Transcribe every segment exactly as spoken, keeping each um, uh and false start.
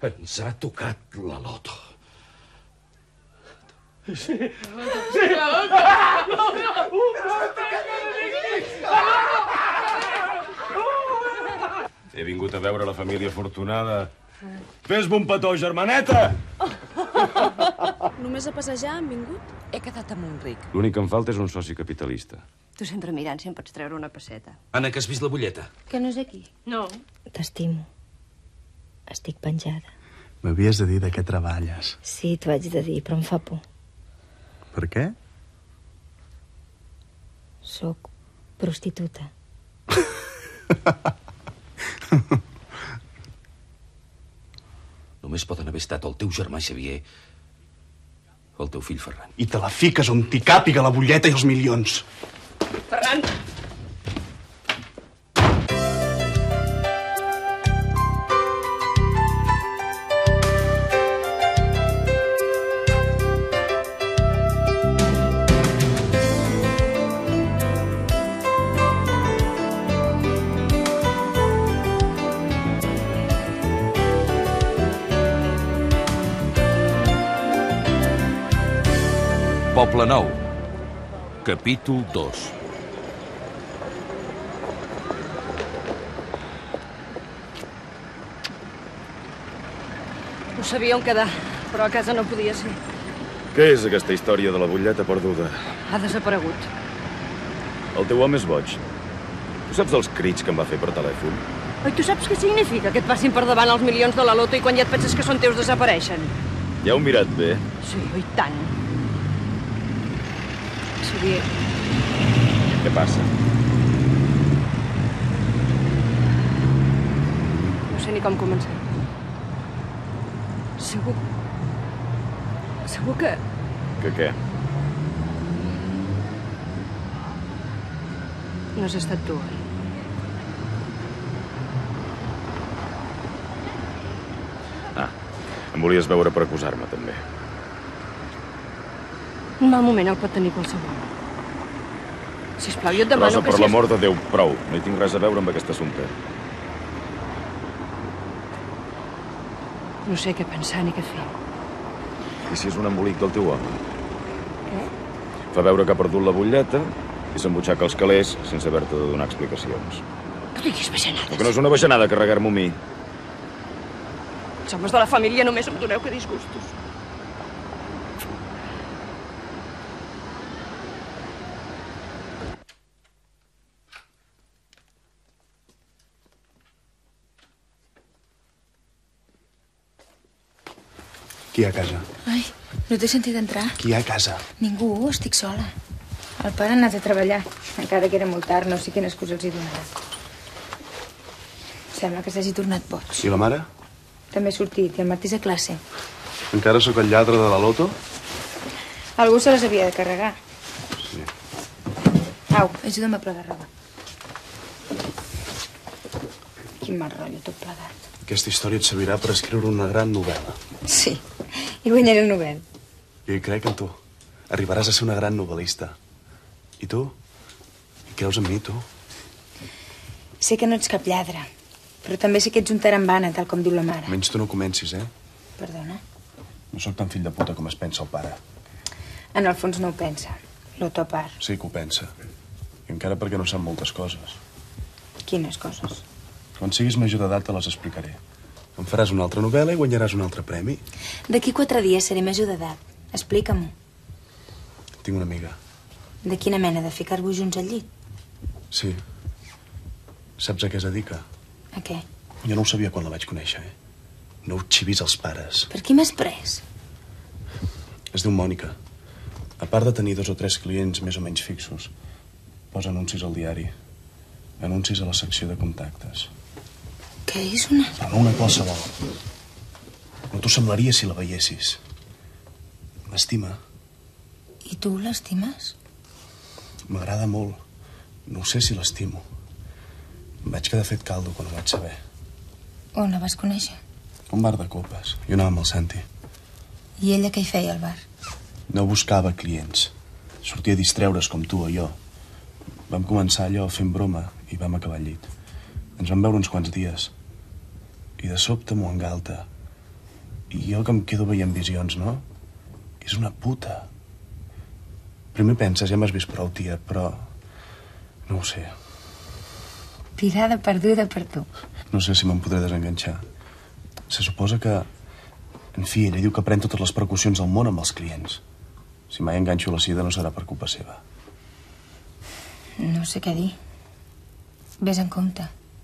Ens ha tocat la loto. Sí. Sí. He vingut a veure la família afortunada. Fes-me un petó, germaneta! Només a passejar han vingut? He quedat amb un ric. L'únic que em falta és un soci capitalista. Tu sempre mirant si em pots treure una pesseta. Anna, que has vist la bulleta? Que no és aquí. No. T'estimo. Estic penjada. M'havies de dir de què treballes. Sí, t'ho haig de dir, però em fa por. Per què? Soc prostituta. Només poden haver estat el teu germà Xavier o el teu fill Ferran. I te la fiques on t'hi càpiga la butlleta i els milions. Ferran! Poble Nou, capítol dos. No sabia on quedar, però a casa no podia ser. Què és aquesta història de la butlleta perduda? Ha desaparegut. El teu home és boig. Tu saps els crits que em va fer per telèfon? Oi, tu saps què significa que et passin per davant els milions de la loto i quan ja et penses que són teus desapareixen? Ja heu mirat bé? Sí, oi tant. Xavier. Què passa? No sé ni com començar. Segur... Segur que... Que què? No has estat tu, oi? Ah, em volies veure per acusar-me, també. Un mal moment el pot tenir qualsevol. Sisplau, jo et demano Rosa, que... per l'amor de Déu, prou. No hi tinc res a veure amb aquest assumpte. No sé què pensar ni què fer. I si és un embolic del teu home? Què? Fa veure que ha perdut la butlleta i s'embutxaca els calés sense haver-te de donar explicacions. No diguis bajanades. Que no és una bajanada carregar-m'ho a mi. Els homes de la família només em doneu que disgustos. Qui hi ha a casa? Ai, no t'he sentit entrar. Qui hi ha a casa? Ningú, estic sola. El pare ha anat a treballar. Encara que era molt tard, no sé quina excusa els hi donarà. Sembla que s'hagi tornat boig. I la mare? També ha sortit, i el Martí és a classe. Encara sóc el lladre de la loto? Algú se les havia de carregar. Sí. Au, ajuda'm a plegar roba. Quin mal rotllo, tot plegat. Aquesta història et servirà per escriure una gran novel·la. Sí, i guanyaré el Nobel. Jo hi crec en tu. Arribaràs a ser una gran novel·lista. I tu? Hi creus en mi, tu? Sé que no ets cap lladre, però també sé que ets un tarambana, tal com diu la mare. Menys tu no comencis, eh? Perdona? No sóc tan fill de puta com es pensa el pare. En el fons no ho pensa. L'Otto a part. Sí que ho pensa. I encara perquè no sap moltes coses. Quines coses? Quan siguis major d'edat te les explicaré. Em faràs una altra novel·la i guanyaràs un altre premi. D'aquí quatre dies seré major d'edat. Explica-m'ho. Tinc una amiga. De quina mena? De ficar-vos junts al llit? Sí. Saps a què es dedica? A què? Jo no ho sabia quan la vaig conèixer, eh? No ho xivis als pares. Per qui m'has pres? Es diu Mònica. A part de tenir dos o tres clients més o menys fixos, posa anuncis al diari. Anuncis a la secció de contactes. Què és una? Però no una qualsevol. No t'ho semblaria si la veiessis. M'estima. I tu l'estimes? M'agrada molt. No sé si l'estimo. Em vaig quedar fet caldo quan ho vaig saber. On la vas conèixer? Un bar de copes. Jo anava amb el Santi. I ella què hi feia al bar? No buscava clients. Sortia a distreure's com tu o jo. Vam començar allò fent broma i vam acabar al llit. Ens vam veure uns quants dies. I de sobte m'ho engalta. I jo que em quedo veient visions, no? És una puta. Primer penses, ja m'has vist prou, tia, però... no ho sé. Tirada perduda per tu. No sé si me'n podré desenganxar. Se suposa que... En fi, ella diu que pren totes les precaucions del món amb els clients. Si mai enganxo la sida no serà per culpa seva. No sé què dir. Ves en compte.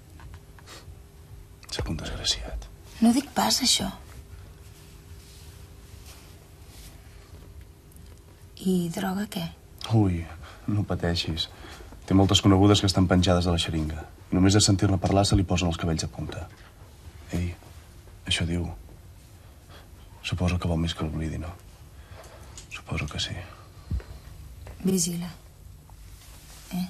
Sóc un desgraciat. No dic pas, això. I droga, què? Ui, no pateixis. Té moltes conegudes que estan penjades de la xeringa. I només de sentir-la parlar se li posen els cabells a punta. Ei, això diu... Suposo que vol més que l'oblidi, no? Suposo que sí. Vigila. Eh?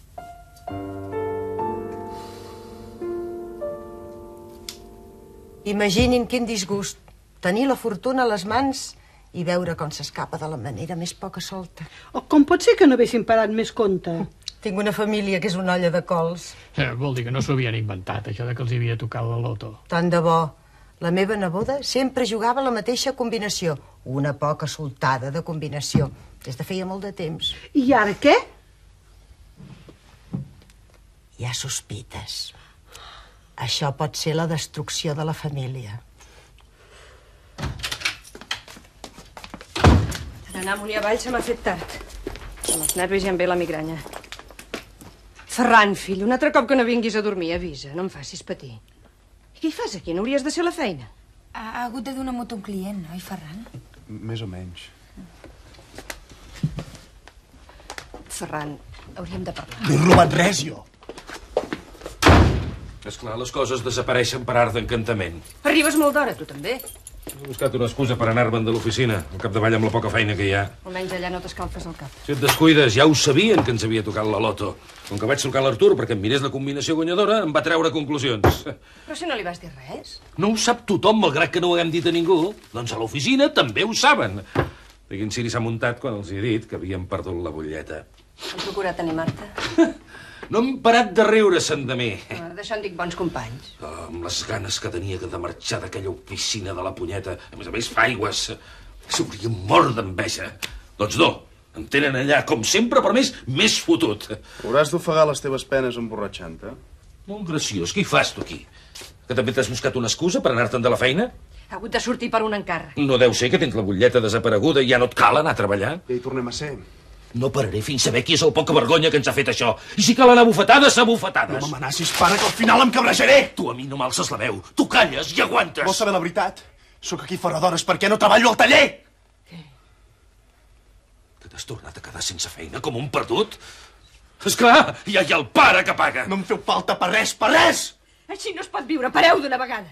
Imaginin quin disgust. Tenir la fortuna a les mans i veure com s'escapa de la manera més poca solta. Oh, com pot ser que no haguessin parat més compte? Tinc una família que és una olla de cols. Eh, vol dir que no s'ho havien inventat, això de que els havia tocat la loto. Tant de bo. La meva neboda sempre jugava la mateixa combinació. Una poca soltada de combinació. Des de feia molt de temps. I ara què? Hi ha sospites. Això pot ser la destrucció de la família. Per anar amunt i avall se m'ha fet tard. Amb els nervis ja em ve la migranya. Ferran, fill, un altre cop que no vinguis a dormir, avisa. No em facis patir. Què hi fas aquí? No hauries de ser a la feina? Ha, ha hagut de donar moto a un client, oi, Ferran? Més o menys. Ferran, hauríem de parlar. No he robat res, jo. Esclar, les coses desapareixen per art d'encantament. Arribes molt d'hora, tu també. He buscat una excusa per anar-me'n de l'oficina, al capdavall amb la poca feina que hi ha. Almenys allà no t'escalfes el cap. Si et descuides, ja ho sabien que ens havia tocat la loto. Com que vaig trucar a l'Artur perquè em mirés la combinació guanyadora, em va treure conclusions. Però si no li vas dir res. No ho sap tothom, malgrat que no ho haguem dit a ningú. Doncs a l'oficina també ho saben. Diguin si li s'ha muntat quan els he dit que havien perdut la butlleta. Han procurat animar-te. No hem parat de riure-se'n de mi. Ah, d'això en dic bons companys. Oh, amb les ganes que tenia de marxar d'aquella oficina de la punyeta. A més a més, fa aigües. S'hauria mort d'enveja. Doncs no, em tenen allà, com sempre, per més, més fotut. Hauràs d'ofegar les teves penes emborratxant-te. Molt graciós. Què hi fas, tu, aquí? Que també t'has buscat una excusa per anar-te'n de la feina? Ha hagut de sortir per un encàrrec. No deu ser que tens la butlleta desapareguda i ja no et cal anar a treballar? Ja hi tornem a ser. No pararé fins a saber qui és el poca vergonya que ens ha fet això. I si cal anar a bufetades, a bufetades. No m'amenacis, pare, que al final em cabrejaré! Tu a mi no m'alces la veu. Tu calles i aguantes. Vols saber la veritat? Sóc aquí fora d'hores perquè no treballo al taller! Què? Que t'has tornat a quedar sense feina com un perdut? Esclar, ja hi ha el pare que paga. No em feu falta per res, per res! Així no es pot viure. Pareu d'una vegada.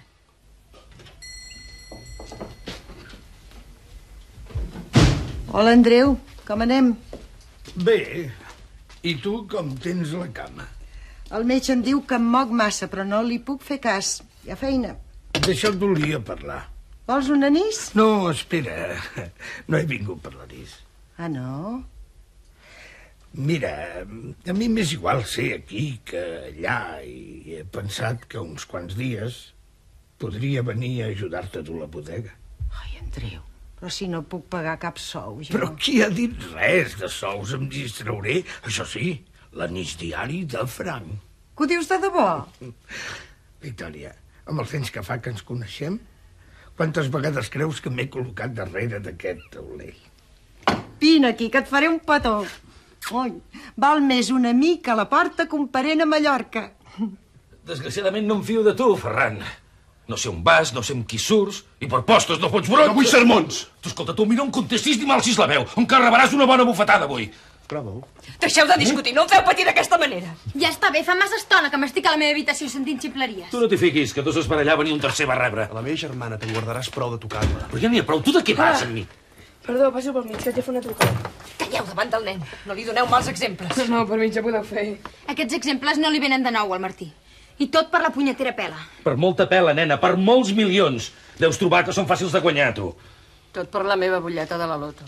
Hola, Andreu. Com anem? Bé. I tu com tens la cama? El metge em diu que em moc massa, però no li puc fer cas. Hi ha feina. D'això et volia parlar. Vols un anís? No, espera. No he vingut per l'anís. Ah, no? Mira, a mi m'és igual ser aquí que allà i he pensat que uns quants dies podria venir a ajudar-te a dur la bodega. Ai, Andreu, però si no puc pagar cap sou, jo. Però qui ha dit res de sous? Em distrauré, això sí, l'anís diari de franc. Que ho dius de debò? Victòria, amb els anys que fa que ens coneixem, quantes vegades creus que m'he col·locat darrere d'aquest taulell? Vine aquí, que et faré un petó. Oi, val més un amic a la porta que un parent a Mallorca. Desgraciadament no em fio de tu, Ferran. No sé on vas, no sé amb qui surts, i per postos no pots brot. No vull sermons! Tu, escolta, tu a mi no em contestis ni m'alcis la veu. Em rebràs una bona bufetada avui. Prova-ho. Deixeu de discutir, no em feu patir d'aquesta manera. Ja està bé, fa massa estona que m'estic a la meva habitació sentint ximpleries. Tu no t'hi fiquis, que dos es barallaven i un tercer va rebre. A la meva germana te'n guardaràs prou de tocar-la. Però ja n'hi ha prou. Tu de què vas amb mi? Perdó, passi pel mig, que t'he fet una trucada. Calleu davant del nen. No li doneu mals exemples. No, per mi ja podeu fer. Aquests exemples no li venen de nou al Martí. I tot per la punyetera pela. Per molta pela, nena, per molts milions. Deus trobar que són fàcils de guanyar, tu. Tot per la meva butlleta de la loto.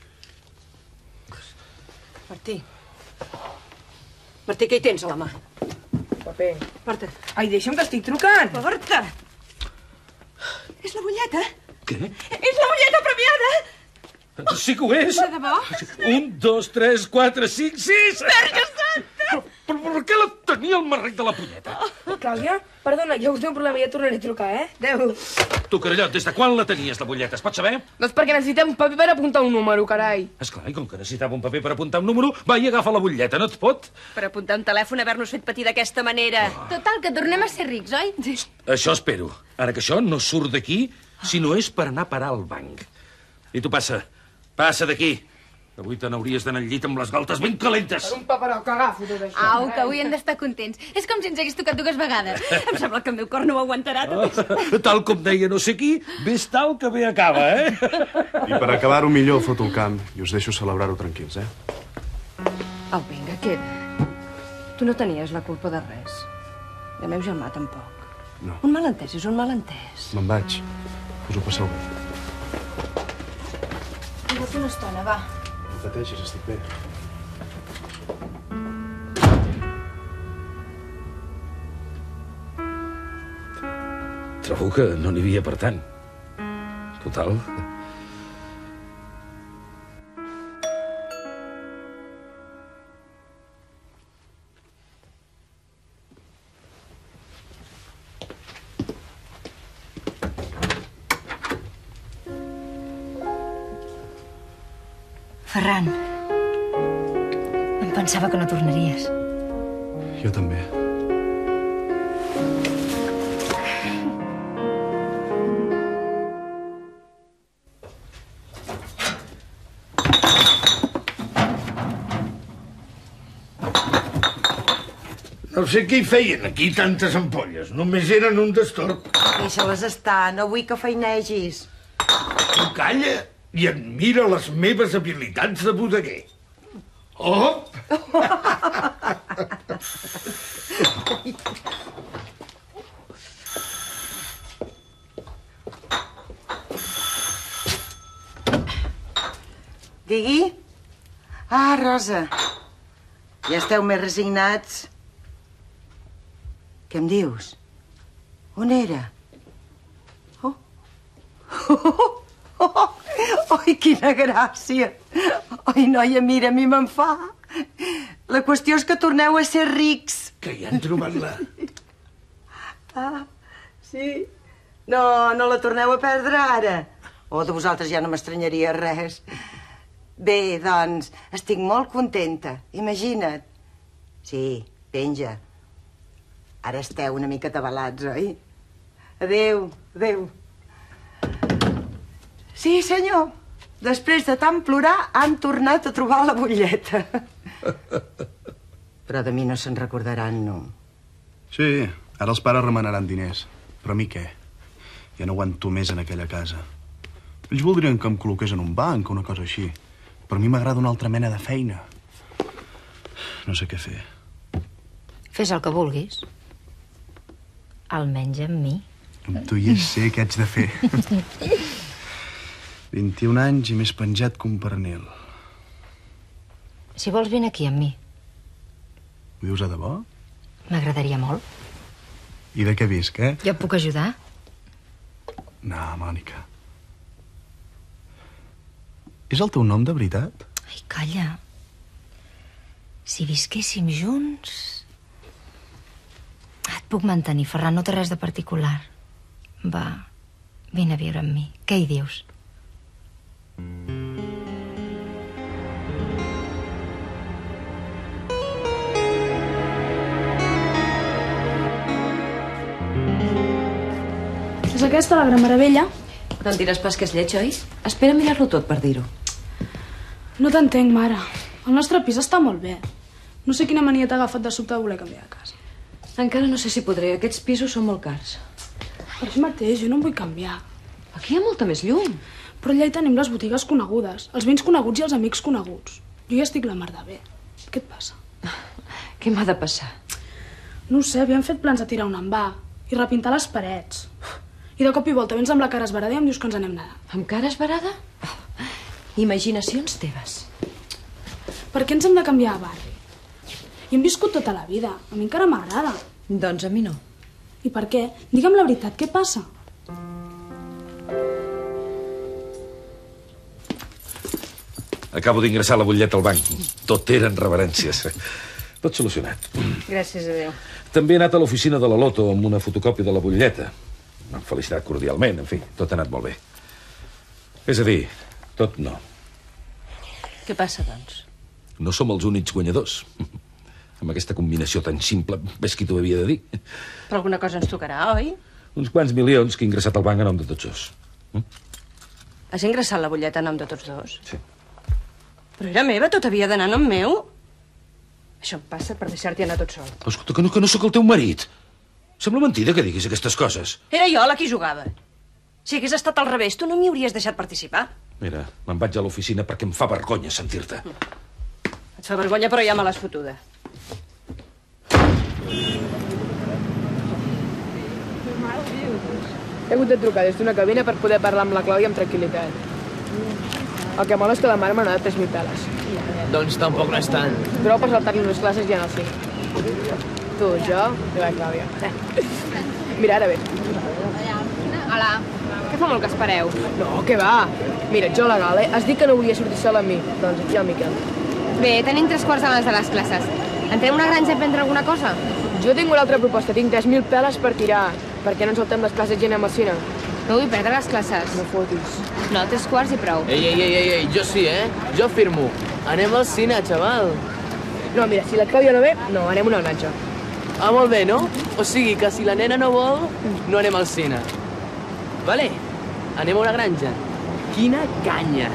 Martí. Martí, què hi tens a la mà? Paper. Porta. Ai, deixa'm que estic trucant. Porta. És la butlleta. Què? És la butlleta premiada! Sí que ho és. De debò? Un, dos, tres, quatre, cinc, sis... Verge Santa! Però per què la tenia el marrec de la punyeta? Clàudia, perdona, jo us tinc un problema, ja tornaré a trucar, eh? Adéu. Tu, Carallot, des de quan la tenies, la butlleta? Es pot saber? Doncs perquè necessitem un paper per apuntar un número, carai. Esclar, i com que necessitava un paper per apuntar un número, va i agafa la butlleta, no et pot? Per apuntar un telèfon, haver-nos fet patir d'aquesta manera. Total, que tornem a ser rics, oi? Això espero. Ara que això no surt d'aquí, si no és per anar a parar al banc. I tu passa, passa d'aquí. Avui te n'hauries d'anar al llit amb les galtes ben calentes. Per un paperó que agafo tot això. Au, que avui hem d'estar contents. És com si ens hagués tocat dues vegades. Em sembla que el meu cor no ho aguantarà tot això. Ah, tal com deia no sé qui, ves tal que bé acaba, eh? I per acabar-ho millor foto el camp i us deixo celebrar-ho tranquils, eh? Au, vinga, queda. Tu no tenies la culpa de res. I el meu germà tampoc. No. Un malentès és un malentès. Me'n vaig. Us ho passeu bé. Vinga, una estona, va. No pateixis, estic bé. Trobo que no n'hi havia per tant. Total. Ferran, em pensava que no tornaries. Jo també. No sé què hi feien aquí tantes ampolles. Només eren un destorb. Deixa-les estar, no vull que feinegis. Tu calla i admira les meves habilitats de bodeguer. Oh! Digui? Ah, Rosa. Ja esteu més resignats. Què em dius? On era? Oh! Oh! Oh! Ai, quina gràcia! Ai, noia, mira, a mi me'n fa. La qüestió és que torneu a ser rics. Que hi han trobat la... Ah, sí? No, no la torneu a perdre ara? O de vosaltres ja no m'estranyaria res. Bé, doncs, estic molt contenta. Imagina't. Sí, penja. Ara esteu una mica atabalats, oi? Adéu, adéu. Sí, senyor. Després de tant plorar, han tornat a trobar la butlleta. Però de mi no se'n recordaran, no? Sí, ara els pares remenaran diners. Però a mi què? Ja no aguanto més en aquella casa. Ells voldrien que em col·loqués en un banc o una cosa així. Però a mi m'agrada una altra mena de feina. No sé què fer. Fes el que vulguis. Almenys amb mi. Amb tu ja sé què haig de fer. vint-i-un anys i més penjat que un pernil. Si vols, vine aquí amb mi. Ho dius a debò? M'agradaria molt. I de què visc, eh? Jo et puc ajudar? No, Mònica. És el teu nom de veritat? Ai, calla. Si visquéssim junts... Et puc mantenir, Ferran, no té res de particular. Va, vine a viure amb mi. Què hi dius? És aquesta la gran meravella? No en diràs pas que és lleig, oi? Espera mirar-lo tot per dir-ho. No t'entenc, mare. El nostre pis està molt bé. No sé quina mania t'ha agafat de sobte de voler canviar de casa. Encara no sé si podré. Aquests pisos són molt cars. Per això mateix, jo no em vull canviar. Aquí hi ha molta més llum. Però allà hi tenim les botigues conegudes, els veïns coneguts i els amics coneguts. Jo ja estic la mar de bé. Què et passa? Què m'ha de passar? No ho sé, havíem fet plans de tirar un envà i repintar les parets. I de cop i volta vens amb la cara esbarada i em dius que ens anem nedant. Amb cara esbarada? Imaginacions teves. Per què ens hem de canviar de barri? Hi hem viscut tota la vida. A mi encara m'agrada. Doncs a mi no. I per què? Digue'm la veritat, què passa? Acabo d'ingressar la butlleta al banc. Tot eren reverències. Tot solucionat. Gràcies a Déu. També he anat a l'oficina de la Loto amb una fotocòpia de la butlleta. M'han felicitat cordialment, en fi, tot ha anat molt bé. És a dir, tot no. Què passa, doncs? No som els únics guanyadors. Amb aquesta combinació tan simple, ves qui t'ho havia de dir. Però alguna cosa ens tocarà, oi? Uns quants milions que he ingressat al banc a nom de tots dos. Mm? Has ingressat la butlleta a nom de tots dos? Sí. Però era meva, tot havia d'anar a nom meu? Això em passa per deixar-t'hi anar tot sol. Escolta, que no, que no sóc el teu marit. Sembla mentida que diguis aquestes coses. Era jo la qui jugava. Si hagués estat al revés, tu no m'hi hauries deixat participar. Mira, me'n vaig a l'oficina perquè em fa vergonya sentir-te. Et fa vergonya, però ja me l'has fotuda. He hagut de trucar des d'una cabina per poder parlar amb la Clàudia amb tranquil·litat. El que mola és que la mare m'ha donat tres mil peles. Doncs tampoc no és tant. Però per saltar-li unes classes ja no el cinc. Tu, jo i la Clàudia. Mira, ara bé. Hola. Que fa molt que espereu? No, què va? Mira, jo la Gale has dit que no volia sortir sola amb mi. Doncs aquí el Miquel. Bé, tenim tres quarts abans de les classes. Entrem a una granja a prendre alguna cosa? Jo tinc una altra proposta. Tinc tres mil peles per tirar. Per què no ens saltem les classes i anem al cine? No vull perdre les classes. No fotis. No, tres quarts i prou. Ei, ei, ei, ei, ei, jo sí, eh? Jo firmo. Anem al cine, xaval. No, mira, si la Clàudia no ve, no, anem a una granja. Ah, molt bé, no? O sigui que si la nena no vol, no anem al cine. Vale, anem a una granja. Quina canya!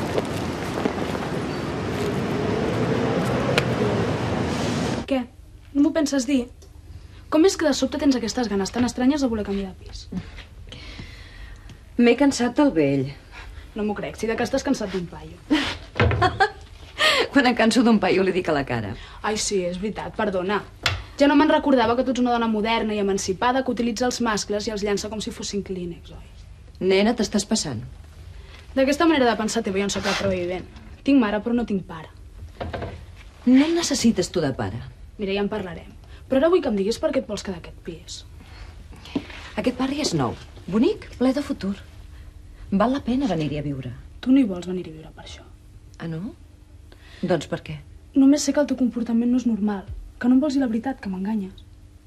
Què? No m'ho penses dir? Com és que de sobte tens aquestes ganes tan estranyes de voler canviar de pis? M'he cansat del vell. No m'ho crec, si de que estàs cansat d'un paio. Quan em canso d'un paio li dic a la cara. Ai, sí, és veritat, perdona. Ja no me'n recordava que tu ets una dona moderna i emancipada que utilitza els mascles i els llança com si fossin clínex, oi? Nena, t'estàs passant. D'aquesta manera de pensar teva jo en soc l'altre vivent. Tinc mare, però no tinc pare. No necessites tu de pare. Mira, ja en parlarem. Però ara vull que em diguis per què et vols quedar aquest pis. Aquest barri és nou, bonic, ple de futur. Val la pena venir-hi a viure. Tu no hi vols venir a viure per això. Ah, no? Doncs per què? Només sé que el teu comportament no és normal, que no em vols dir la veritat, que m'enganyes.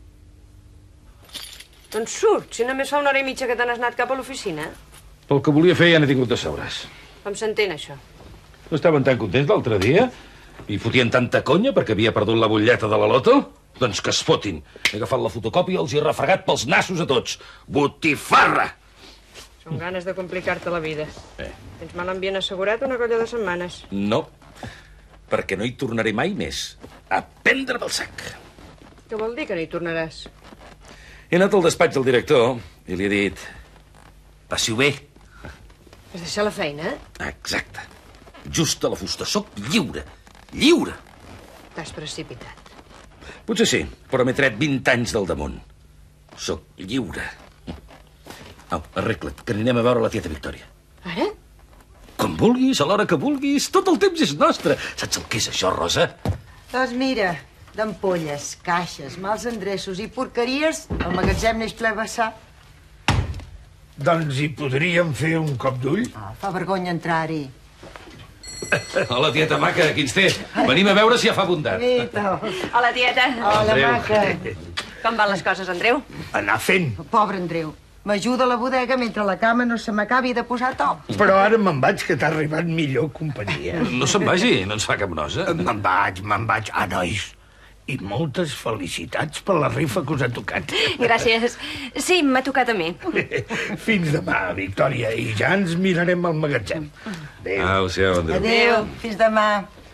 Doncs surt, si només fa una hora i mitja que te n'has anat cap a l'oficina. Pel que volia fer ja n'he tingut de sobres. Com s'entén, això? No estaven tan contents l'altre dia? I fotien tanta conya perquè havia perdut la butlleta de la Loto? Doncs que es fotin. He agafat la fotocòpia i els hi he refregat pels nassos a tots. Botifarra! Són ganes de complicar-te la vida. Eh. Tens mal ambient assegurat una colla de setmanes. No, perquè no hi tornaré mai més. A prendre'm el sac. Què vol dir que no hi tornaràs? He anat al despatx del director i li he dit... Passi-ho bé. Has deixat la feina, eh? Exacte. Just a la fusta. Soc lliure. Lliure. T'has precipitat. Potser sí, però m'he tret vint anys del damunt. Soc lliure. Au, arregla't, que anirem a veure la tieta Victòria. Ara? Com vulguis, a l'hora que vulguis. Tot el temps és nostre. Saps el que és això, Rosa? Doncs mira, d'ampolles, caixes, mals endreços i porqueries, el magatzem neix ple vessar. Doncs hi podríem fer un cop d'ull? Oh, fa vergonya entrar-hi. Hola, tieta Maca, qui ens té? Venim a veure si ja fa bondat. Vita. Hola, tieta. Hola, Andreu. Maca. Com van les coses, Andreu? Anar fent. Pobre Andreu. M'ajuda a la bodega mentre la cama no se m'acabi de posar a to. Però ara me'n vaig, que t'ha arribat millor companyia. No se'n vagi, no ens fa cap nosa. Me'n vaig, me'n vaig. Ah, nois, i moltes felicitats per la rifa que us ha tocat. Gràcies. Sí, m'ha tocat a mi. Fins demà, Victòria, i ja ens mirarem al magatzem. Adéu. Adéu, Andreu. Adéu, fins demà.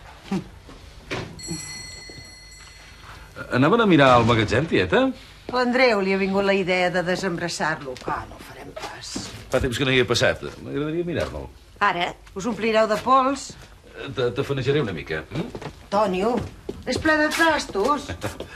Anaven a mirar al magatzem, tieta? L'Andreu li ha vingut la idea de desembrassar-lo. Clar, no ho farem pas. Fa temps que no hi he passat. M'agradaria mirar-me'l. Ara, us omplireu de pols? Te, te fanejaré una mica. Mm? Tònio, és ple de trastos.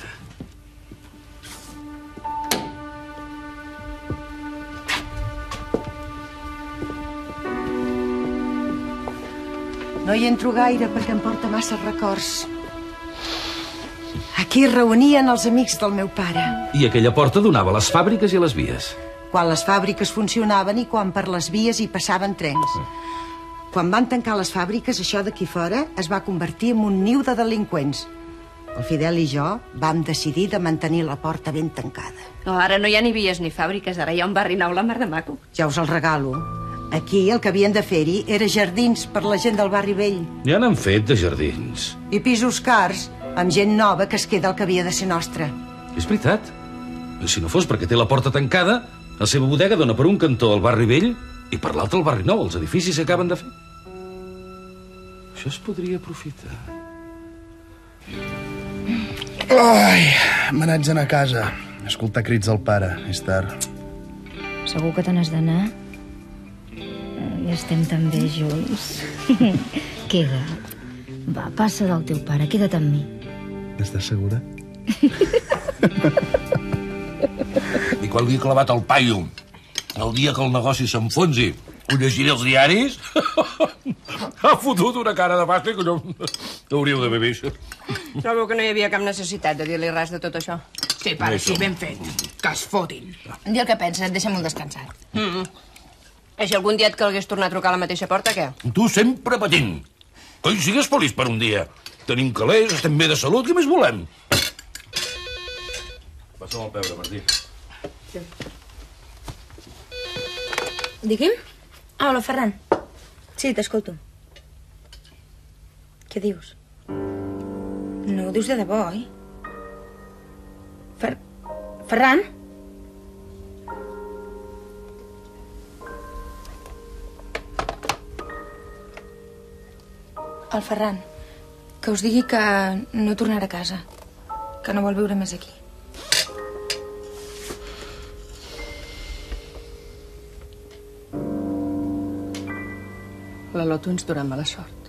No hi entro gaire perquè em porta massa records. Aquí es reunien els amics del meu pare. I aquella porta donava a les fàbriques i a les vies. Quan les fàbriques funcionaven i quan per les vies hi passaven trens. Quan van tancar les fàbriques, això d'aquí fora es va convertir en un niu de delinqüents. El Fidel i jo vam decidir de mantenir la porta ben tancada. No, ara no hi ha ni vies ni fàbriques, ara hi ha un barri nou, la mar de maco. Ja us el regalo. Aquí el que havien de fer-hi era jardins per la gent del barri vell. Ja n'han fet de jardins. I pisos cars, amb gent nova que es queda el que havia de ser nostre. És veritat. Si no fos perquè té la porta tancada, la seva bodega dona per un cantó al barri vell i per l'altre al barri nou, els edificis s'acaben de fer. Això es podria aprofitar. Ai, me n'haig d'anar a casa. Escoltar crits del pare, és tard. Segur que te n'has d'anar? I estem tan bé junts. Queda't. Va, passa del teu pare, queda't amb mi. Estàs segura? I quan li he clavat el paio, el dia que el negoci s'enfonsi, ho llegiré als diaris? Ha fotut una cara de pasta que no hauríeu d'haver vist. Trobo que no hi havia cap necessitat de dir-li res de tot això. Sí, pare, sí, ben fet. Que es fotin. Di el que penses, deixa'm-ho descansar. Mm -hmm. I si algun dia et calgués tornar a trucar a la mateixa porta, què? Tu sempre patint. Coi, sigues feliç per un dia. Tenim calés, estem bé de salut, què més volem? Passa'm el pebre, Martí. Sí. Digui'm? Hola, Ferran. Sí, t'escolto. Què dius? No ho dius de debò, oi? Fer... Ferran? El Ferran. Que us digui que no tornarà a casa. Que no vol viure més aquí. La loto ens durà mala sort.